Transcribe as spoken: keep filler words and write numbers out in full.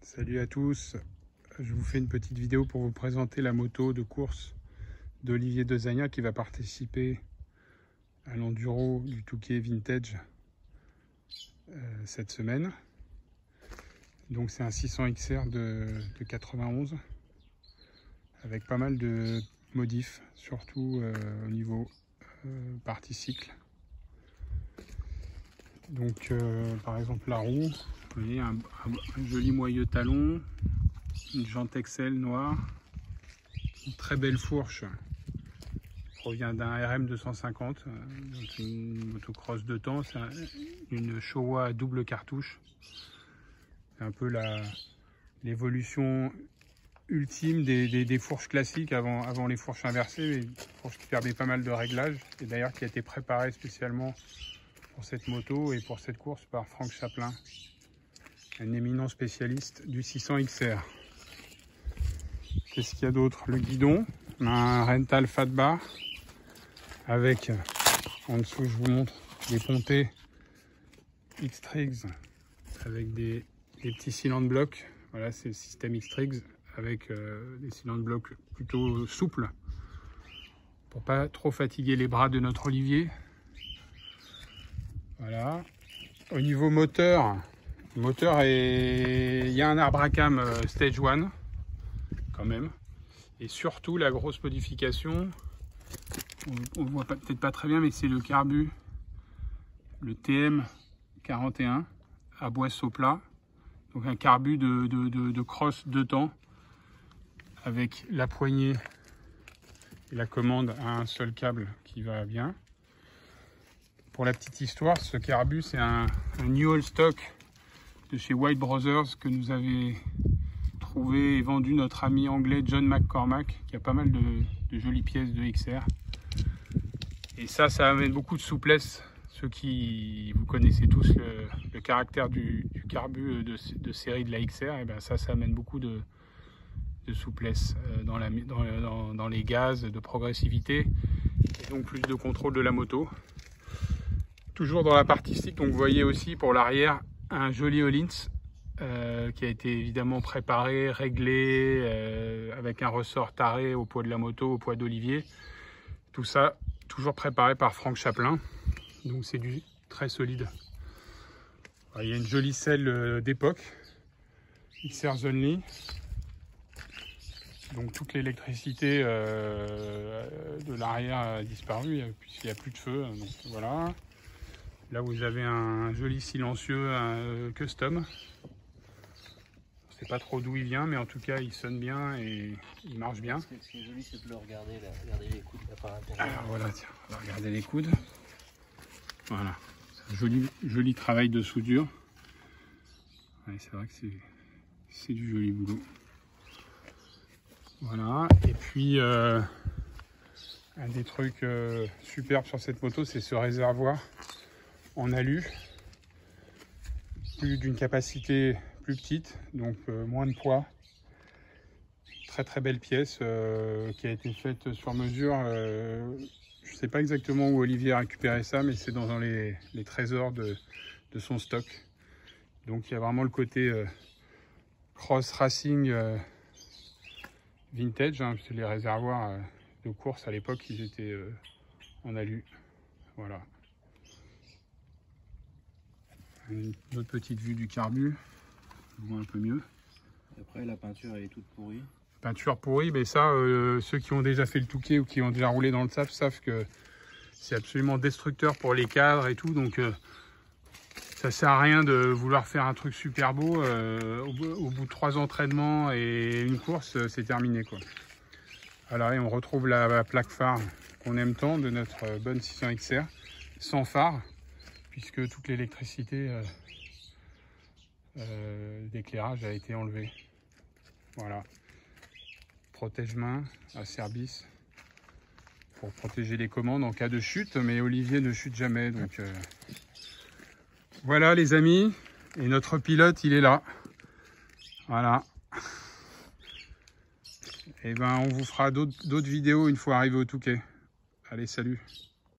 Salut à tous, je vous fais une petite vidéo pour vous présenter la moto de course d'Olivier Dezania qui va participer à l'enduro du Touquet Vintage euh, cette semaine. Donc c'est un six cents X R de, de quatre-vingt-onze avec pas mal de modifs, surtout euh, au niveau euh, partie cycle. Donc euh, par exemple la roue, vous voyez un, un, un joli moyeu talon, une jante Excel noire, une très belle fourche qui provient d'un R M deux cent cinquante, donc une motocross de temps, c'est un, une Showa à double cartouche. C'est un peu l'évolution ultime des, des, des fourches classiques avant, avant les fourches inversées, les fourches qui perdaient pas mal de réglages, et d'ailleurs qui a été préparée spécialement pour cette moto et pour cette course par Franck Chaplin, un éminent spécialiste du six cents X R. Qu'est-ce qu'il y a d'autre? Le guidon, on a un Rental Fat Bar avec, en dessous je vous montre, des pontées X-Trix avec des, des petits cylindres blocs. Voilà, c'est le système X-Trix avec euh, des cylindres blocs plutôt souples pour pas trop fatiguer les bras de notre Olivier. Voilà. Au niveau moteur, le moteur est, il y a un arbre à cam Stage un quand même, et surtout la grosse modification, on ne voit peut-être pas très bien, mais c'est le carbu, le T M quarante et un à boisseau plat, donc un carbu de, de, de, de cross deux temps avec la poignée et la commande à un seul câble qui va bien. Pour la petite histoire, ce carbu c'est un, un New All Stock de chez White Brothers que nous avait trouvé et vendu notre ami anglais John McCormack, qui a pas mal de, de jolies pièces de X R. Et ça, ça amène beaucoup de souplesse. Ceux qui, vous connaissez tous le, le caractère du, du carbu de, de série de la X R, et bien ça, ça amène beaucoup de, de souplesse dans, la, dans, dans, dans les gaz, de progressivité, et donc plus de contrôle de la moto. Toujours dans la partie cycle, donc vous voyez aussi pour l'arrière un joli Öhlins euh, qui a été évidemment préparé, réglé, euh, avec un ressort taré au poids de la moto, au poids d'Olivier. Tout ça toujours préparé par Franck Chaplin, donc c'est du très solide. Il y a une jolie selle d'époque, X R Zonly, donc toute l'électricité euh, de l'arrière a disparu puisqu'il n'y a plus de feu, donc voilà. Là vous avez un joli silencieux un custom. Je ne sais pas trop d'où il vient, mais en tout cas il sonne bien et il marche bien. Ce qui est joli, c'est de le regarder, là. Regardez les coudes là, par l'intérieur. Alors voilà, tiens, on va regarder les coudes. Voilà, joli, joli travail de soudure. Ouais, c'est vrai que c'est du joli boulot. Voilà, et puis euh, un des trucs euh, superbes sur cette moto, c'est ce réservoir en alu, plus d'une capacité plus petite, donc euh, moins de poids. Très très belle pièce euh, qui a été faite sur mesure. Euh, je ne sais pas exactement où Olivier a récupéré ça, mais c'est dans les, les trésors de, de son stock. Donc il y a vraiment le côté euh, cross racing euh, vintage, hein, parce que les réservoirs euh, de course à l'époque ils étaient euh, en alu. Voilà. Une autre petite vue du carbu, on voit un peu mieux. Après la peinture elle est toute pourrie. Peinture pourrie, mais ça, euh, ceux qui ont déjà fait le Touquet ou qui ont déjà roulé dans le sable savent que c'est absolument destructeur pour les cadres et tout, donc euh, ça sert à rien de vouloir faire un truc super beau. Euh, au, au bout de trois entraînements et une course, c'est terminé quoi. Voilà, et on retrouve la, la plaque phare qu'on aime tant de notre bonne six cents X R, sans phare, puisque toute l'électricité euh, euh, d'éclairage a été enlevée. Voilà. Protège-main à Cerbis pour protéger les commandes en cas de chute, mais Olivier ne chute jamais. Donc euh... voilà les amis, et notre pilote il est là. Voilà. Et ben on vous fera d'autres vidéos une fois arrivé au Touquet. Allez, salut.